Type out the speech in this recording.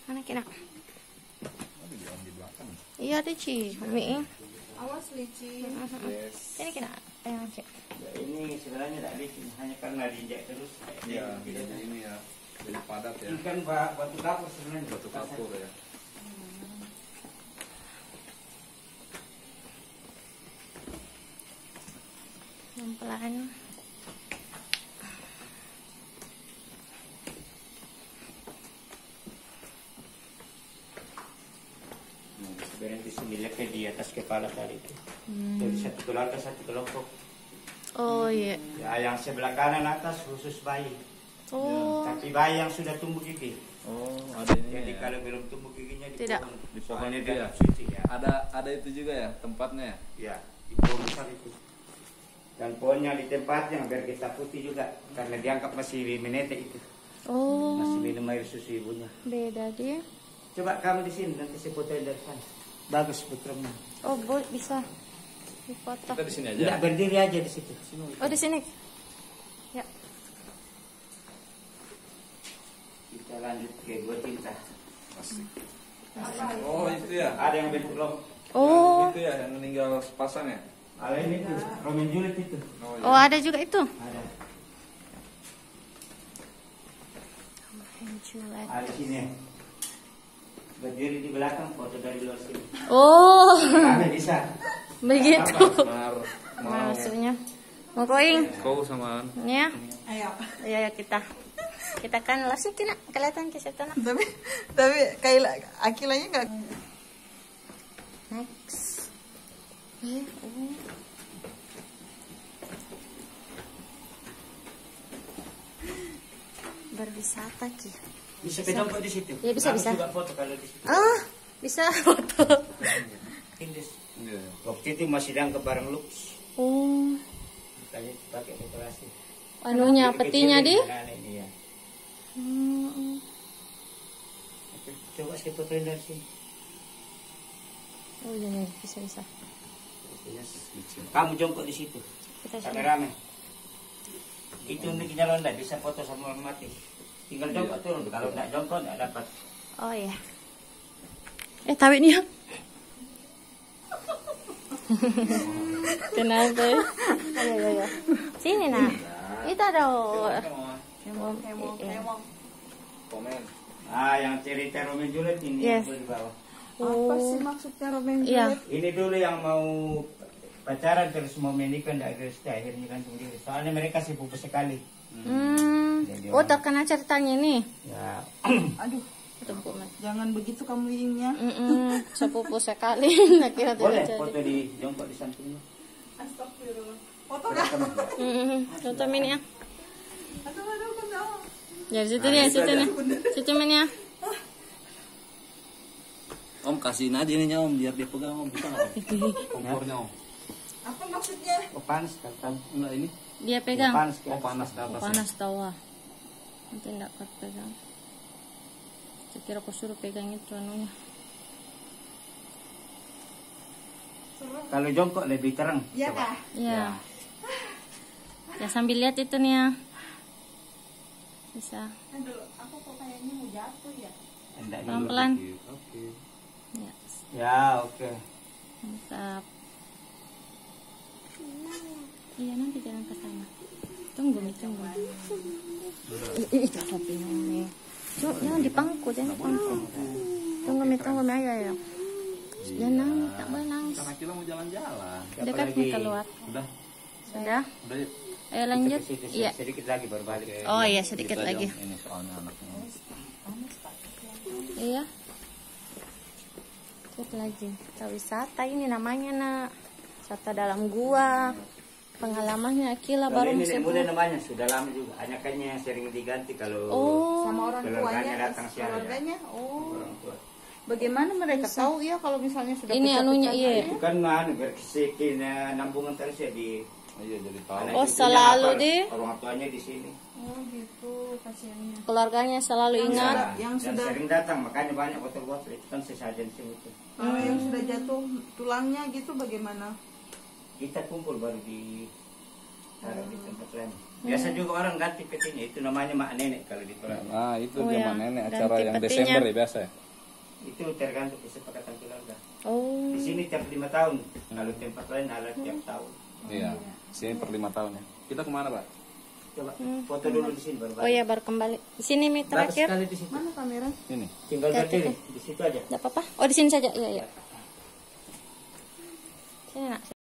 Mana kena? Di belakang. Iya ada Ci, Umi. Awas licin. Yes. Ini kena. Ayo Ci. Ya, ini sebenarnya tidak licin, hanya karena diinjak terus. Iya, jadi ini ya. Jadi padat ya. Ini kan batu kapur sebenarnya. Batu kapur ya. Pelan. Berhenti sembilan ke di atas kepala tadi itu. Jadi satu keluarga satu kelompok. Oh iya. Ya, yang sebelah kanan atas khusus bayi. Oh. Tapi bayi yang sudah tumbuh gigi. Oh, ada ini Jadi ya. kalau belum tumbuh giginya di Tidak. pohon. Di pohon Soalnya itu dia ya? suci ya. Ada itu juga ya tempatnya ya. Ya, di pohon besar itu. Dan pohonnya di tempatnya biar kita putih juga karena dianggap masih menetek itu. Oh. Masih minum air susu ibunya. Beda dia. Coba kamu di sini nanti saya fotoin dari sana. Bagus putranya. Oh, bisa difoto. Kita di sini aja. Tidak berdiri aja di situ. Oh, di sini. Ya. Kita lanjut ke gua cinta. Asik. Oh, itu ya. Ada yang bentuk lom. Oh. Itu ya yang meninggal sepasang ya. Ada ini tuh, Romeo Juliet itu. Oh, Oh, ada juga itu. Ada. Juliet. Ada sini. Berdiri di belakang foto dari luar sini. Oh. Kami bisa. Begitu. Mar, mau Maksudnya. Mau koing? kau sama Ya. Ayo. Ya kita. Kita kan lasik kena kelihatan ke situ. Tapi kayak akilanya nggak. Next. Oh. Berwisata Ki. Bisa jongkok di situ. Ya, bisa, Kami bisa. juga foto kalau di situ. Ah, bisa foto. Indis. Iya. Waktu itu masih dianggap barang lux. Oh. Tadi pakai dekorasi. Anunya petinya di. Ini ya. Hmm. Oke, coba saya fotoin dari sini. Oh iya, iya, bisa bisa. Kamu jongkok di situ. Kita sini. Kameramen. Itu untuk jalan tidak bisa foto sama orang mati. Tinggal jongkok turun. Kalau tidak jongkok tidak dapat. Oh iya. Tahu ini ya? Kenapa? Ayo, ayo, ayo. Sini nak. Itu ada. Kemong. Komen. Yang cerita Romeo Juliet ini Yes. yang di bawah. Apa sih maksudnya Romeo Iya. Juliet? Ini dulu yang mau pacaran terus mau menikah tidak restu akhirnya gantung diri. Soalnya mereka sepupu sekali. Oh, terkena ceritanya ini. Ya. Aduh, Tunggu, Mas. jangan begitu kamu ingnya. Sepupu sekali. Nah, kira Boleh tidak foto jadi. di jongkok di sampingnya. Astagfirullah. Foto kah? Contoh ini ya. Aduh, kan tahu. Ya, situ dia, situ nih. Situ ya. Om kasih aja ini Om biar dia pegang Om bisa nggak? Kompornya Om. Apa maksudnya? Oh, panas kan? Enggak ini. Dia pegang. Panas kan? Oh panas ke atas. Panas tahu ah. Nanti enggak kuat pegang. Saya kira aku suruh pegang itu anunya. Kalau jongkok lebih terang. Iya Coba. kah? Iya. Ya sambil lihat itu nih ya. Bisa. Aduh, aku kok kayaknya mau jatuh ya. Enggak dulu. Pelan-pelan. Oke. Ya, Ya, oke. mantap. Iya, nanti jalan ke sana. Tunggu, tunggu. Itu kopinya nih. Jangan di pangku, jangan di pangku. Tunggu, ayo, ayo. Jangan nangis, tak boleh nangis. Karena kita mau jalan-jalan. Dekat nih keluar. Udah. Sudah? Udah yuk. Ayo lanjut. Ke situ, Iya. sedikit lagi baru balik. Oh iya, sedikit Gitu aja, lagi. Om. Ini soalnya anaknya. Iya. Sedikit lagi. Kita wisata ini namanya nak. Wisata dalam gua. Pengalamannya Akila Kalau baru ini musim. muda namanya sudah lama juga. Anakannya sering diganti kalau Oh. Sama orang keluarganya tuanya, datang siang. keluarganya. Oh. Orang tua. Bagaimana mereka tahu ya kalau misalnya sudah Ini anunya, iya. Itu kan berkesikin nambungan terus ya di. Iya jadi tahu. anak Oh, cucunya selalu apa, deh. Orang tuanya di sini. Oh gitu kasihannya. Keluarganya selalu ingat. yang dan sudah- sering datang makanya banyak botol-botol itu kan sesajen sih itu. Kalau yang sudah jatuh tulangnya gitu bagaimana? Kita kumpul baru di taruh di tempat lain. Biasa juga orang ganti petinya, itu namanya mak nenek kalau di Toraja. Nah, itu Oh, zaman ya. nenek Ganti acara yang petinya. Desember ya biasa ya. Itu tergantung kesepakatan keluarga. Oh. Di sini tiap 5 tahun, kalau tempat lain ada tiap tahun. Iya. Sini per 5 tahun ya. Kita kemana, Pak? Coba foto dulu di sini baru. Oh ya, baru kembali. Di sini Mi Bagus terakhir. sekali di situ. Mana kamera? Ini. Tinggal Lihat berdiri itu. di situ aja. Enggak apa-apa. Oh, di sini saja. Iya, iya. Sini, Nak.